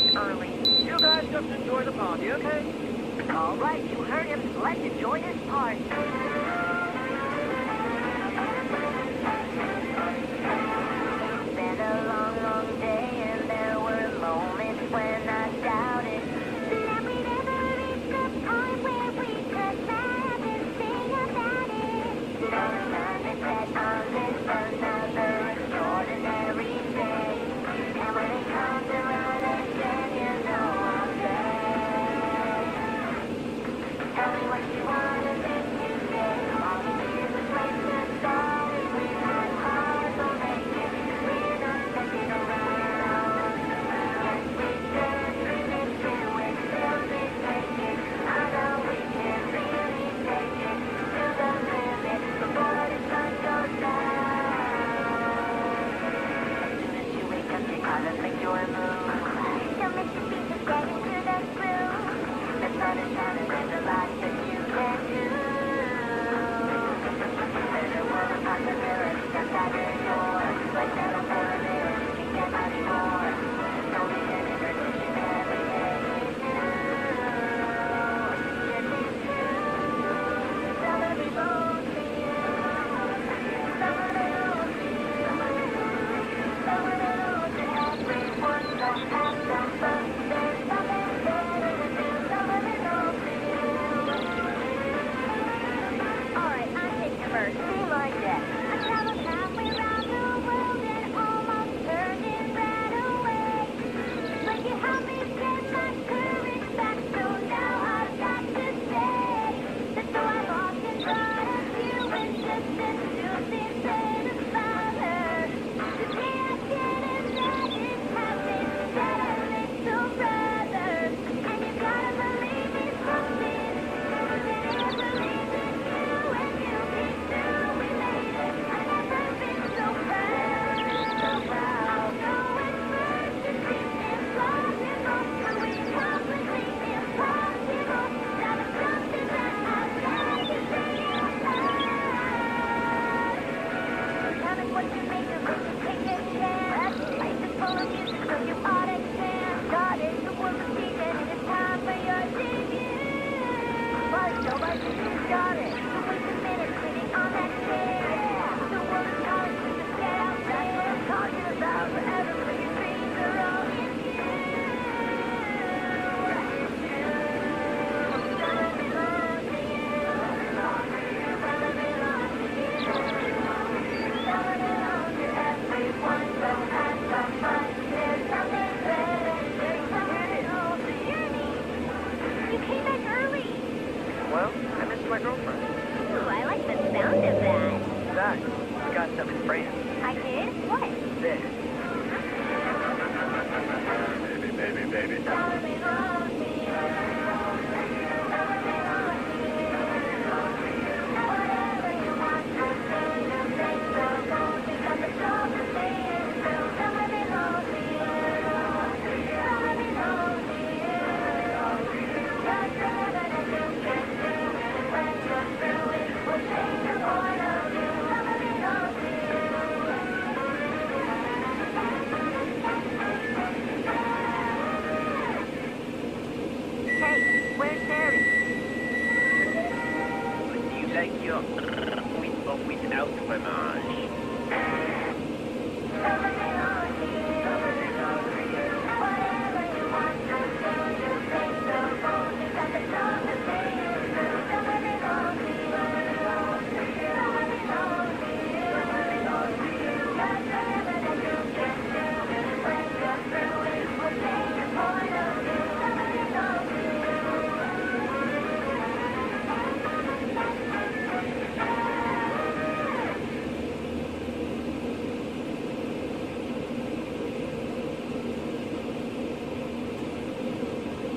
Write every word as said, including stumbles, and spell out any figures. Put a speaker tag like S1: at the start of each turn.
S1: early. You guys just enjoy the party, okay? All right, you heard him. Let's enjoy this part. It's been a long, long day, and there were moments when I doubted that we'd ever reach the point where we could laugh and sing about it. No time to set on this another extraordinary day, and when it comes around again, you know I'm there. Tell me what you want and then you say. All we need is a place to start. If we try hard, we'll make it. We're not sticking around. Yes, we can dream into it till we take it. I know we can really take it to the limit before the sun goes down. As soon as you wake up, you gotta make your move. Don't miss your feet, just get into the groove. The sun is shining, there's a lot that you can do. There's a world of possibilities outside your door. Like metal pyramids, you can get much more. Don't be any decision every day you do. Yes, it's true. Someone belongs to you. Someone belongs to you. Someone belongs to everyone. So have some fun. There's something better to do. Someone belongs to you. Alright, I'm taking your verse. Be like that. I traveled halfway around the world and almost turned it right away. But you helped me get my courage back, so now I've got to stay. That's so I've often thought of you as just a soothing bit of father. Today I get it that it happened, that a little brother. And you gotta believe me something, more than I believe in you. And you came through, we made it. I've never been so proud, so proud. I know at first it seemed impossible, but we accomplished the impossible. Now it's something that I've got to say out loud. Tell me what you make of it, take a chance. Life is full of music, so you ought to dance. God is the world of season, and it's time for your debut. But nobody just got it. So wait a minute, sitting on that chair. The world is calling, so just get out there. Talking about forever, but your dreams are all in you. It's true. Someone belongs to you. Someone belongs to you. Someone belongs to everyone, so have some fun. There's something better. There's someone belongs to you. You came back early. Well, I missed my girlfriend. Ooh, I like the sound of that.
S2: Zach, I got something for you.
S1: I did? What?
S2: This.